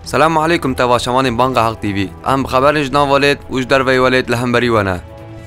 السلام عليكم تابع شمانين بانقا حق تي في. ام خبر جنان ولد وش دربي ولد لهمبري وانا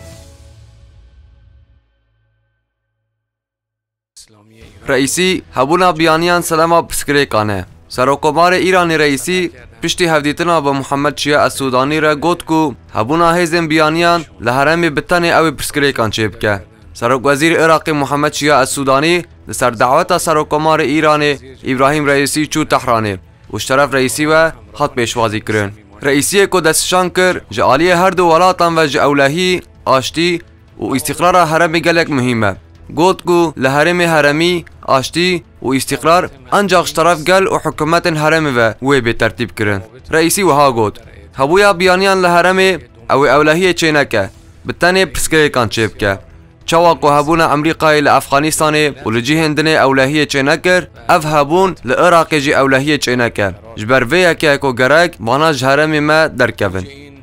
رئيسي هبونا بيانيان سلامة بسكريكانه سروکومار ایران رئیسی پشتی هفدیتنا با محمد شیعه السودانی را گوت کو هبونا هیزن بیانیان لحرم بتنه او پسکریکان چه بکه. سروک وزیر عراقی محمد شیعه السودانی لسر دعوت سروکومار ایران ابراهیم رئیسی چو تهرانه و شرف رئیسی و خط پیشوازی کرن. رئیسی کو دستشان کر جعالی هر دو ولاتان و جاولهی آشتی و استقرار حرم گلک مهمه. گوت کو لحرم حرمی آشتی و استقرار انجاق طرف گل و حکومت حرم و به ترتیب کرن. رئیسی وها گوت هبویا بیانیان لحرم او اولهی چینکه بتنه پسکریکان چه بکه. چواقو هبونا امریکای لافغانستان و لجی هندنه اولهی چینکر اف هبون لعراق جی اولهی چینکه جبر ویا که اکو گرگ ماناج حرم ما درکون.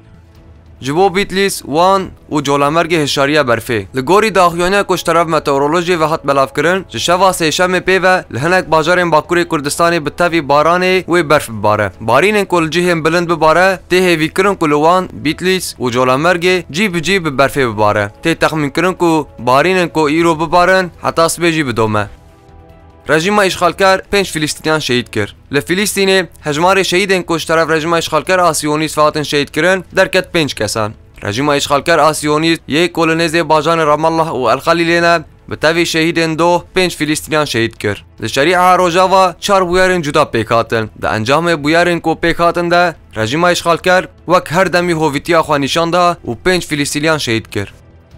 جبو بیتلیس وان و جولامرگ هشاریه برفه لگوری داخیانه کش طرف متئورولوژی و حت بلاف کرن شوا سیشم پیوه لهنک باجارین باکوری کردستانی بتوی بارانه و برف باره بارین کل جیهم بلند بباره ته هیوی کرن کلوان بیتلیس و جولامرگ جیب جیب برفه بباره ته تخمین کرن کو بارین کو ایرو ببارن حتی سبیجی بدومه. رژیم اشغالگر 5 فلسطینیان شهید کرد. لفلسطین هجمار شهیدن کش طرف رژیم اشغالگر آسیونیست فاتن شهید کردن درکت 5 کسان. رژیم اشغالگر آسیونیست یک کلونیز باجان رام الله و الخلیلینه به تاوی شهیدن 5 فلسطینیان شهید کرد. لشریعه روجاوا 4 بویارن جدا پیکاتن. ده انجام بویارن کو پیکاتن ده رژیم اشغالگر وک هر دمی هویتیا خو نشان ده و 5 فلسطینیان شهید کرد.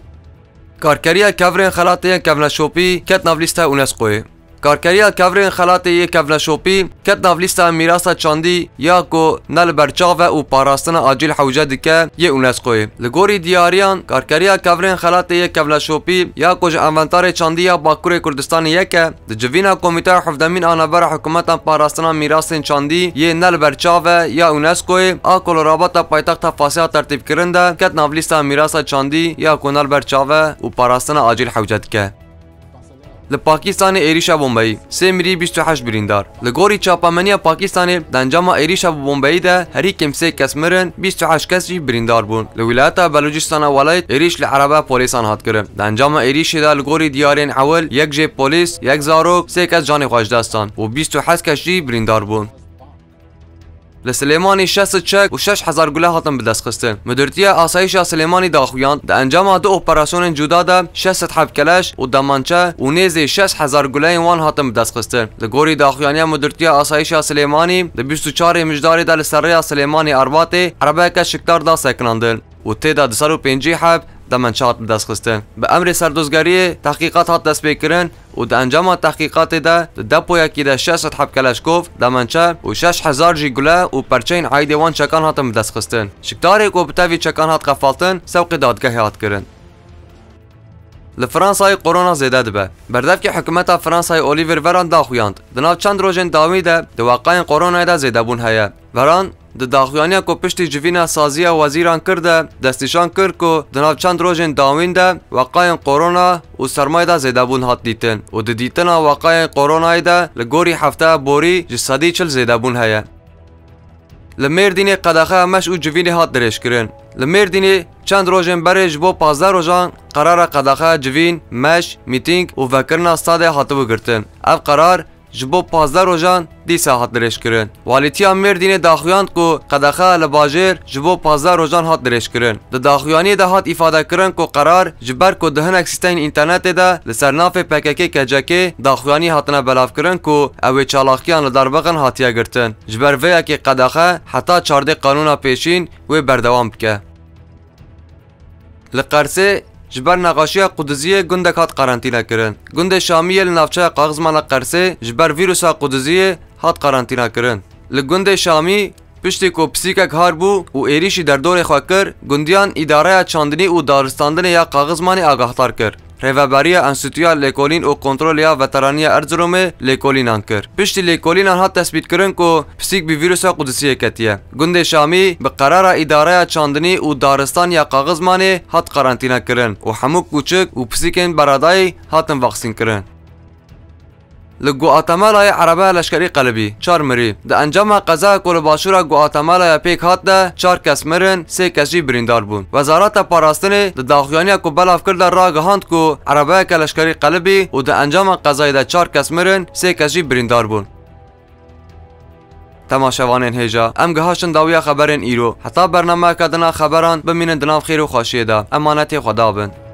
کارکریا کاورن خلاطه کاولاشوپی کت ناولیستا اونسکو کارکریا کاورین خلاطی کاولاشوپی کت ناولیستا میراث چاندی یا کو نل برچاو و پاراستن عاجل حوجه دکه یه اونسکو لگوری دیاریان کارکریا کاورین خلاطی کاولاشوپی یا کو انوانتار چاندی یا باکور کردستان یکه د جوینا کمیته حفظامین آنابر حکومت پاراستن میراث چاندی یه نل برچاو یا اونسکو آکل رابطه پایتخت فاسیا ترتیب کرنده کت ناولیستا میراث چاندی یا کو نل برچاو و پاراستن عاجل حوجه دکه. لپاکستان ایریشا بمبئی 3 مری 28 بریندار لگوری چاپامنیا پاکستان دنجام ایریشا بمبئی ده هری کمسه کس مرن 28 کسی بریندار بون لولایت بلوچستان ولایت ایریش لعربه پلیسان هات کرن دنجام ایریش ده لگوری دیارین اول یک جی پلیس یک زاروک 3 کس جان خوش دستان و 28 کسی بریندار بون. لسلیمانی 60 چک و 6000 گله هاتن بدست خستن. مدیریت آسایش سلیمانی داخویان ده انجام دو اپراسیون جدا ده 600 حب کلش و دمانچه و نیز 6000 گله وان هاتن بدست خستن. لگوری داخویانی مدیریت آسایش سلیمانی ده 24 مجداری ده لسریا سلیمانی ارباطه عربه که شکدار ده سکناندن و تیدا 250 حب دمانچات بدست خستن. به امر سردوزگاری تحقیقات هات دست بکرن و ده انجام تحقیقات ده دپو یکی ده 600 حب کلشکوف دمانچه و 6000 جی گله و پرچین عایدوان چکان هاتم بدست خستن. شکداری کو بتوی چکان هات قفالتن سوق دادگاه هات کرن. لفرانسای کرونا زیاده دبه بردف که حکومت فرانسای اولیور وران داخویاند دناو چند روزن داوی ده واقعا کرونا ده زیاده بون هيا وران د داخویانیا کو پشتی جوینا سازیا وزیران کرده دستشان کرد کو دناو چند روزن داوین ده واقعا کرونا و سرمایه ده زیاده بون هات دیتن و د دیتن واقعا کرونا ده لگوری هفته بوری جسدی چل زیاده بون هيا لمردینی قداخه مش او جوینی هات درش کرن لمردینی چند روزن برج بو 15 روزان قرار قداخه جوین مش میتینگ و وکرنا استاده هاتو گرتن اف قرار جبو 15 روزان دی ساعت درش کرن والیتیا مردین داخویاند کو قداخه لباجر جبو 15 روزان هات درش کرن د داخویانی ده هات ifade کرن کو قرار جبر کو دهنک سیستم اینترنت ده لسرناف پکک کجکه داخویانی هاتنه بلاف کرن کو او چالاخیان لدربغن هاتیا گرتن جبر ویا کی قداخه حتی 14 قانونا پیشین و بردوام بکه لقرسه جبر نقاشی قدزیه گندک هات قرنطینه کرن گند شامیه لنافچه قاغزمان قرسه جبر ویروس قدزیه هات قرنطینه کرن لگند شامی پشتی کو پسیکک هار بو و ایریشی در دور خواکر گندیان اداره چاندنی و دارستاندن یا قاغزمانی آگاهتار کرد رهبری انستیتویا لیکولین و کنترل یا وترانی ارزروم لیکولین انکر پشتی لیکولین ها تثبیت کردن کو پسیک بی ویروس قدسیه کتیه گند شامی به قرار اداره چاندنی و دارستان یا قاغزمانی هات قرنطینه کردن و همو کوچک و پسیکن برادای هاتن واکسین کردن لگواتمالای عربه لشکری قلبی 4 مری. د انجام قضا کل باشورا گواتمالای پیک هات ده 4 کس مرن 3 کس جی بریندار بون. وزارت پاراستنی د داخویانی کو بلاف کرد را گهاند کو عربه که لشکری قلبی و د انجام قضای ده 4 کس مرن 3 کس جی بریندار بون. تماشاوانین هیجا ام گهاشن داویا خبرین ایرو حتی برنامه کدنا خبران بمینن دناف خیر و خوشیه ده امانت خدا بند.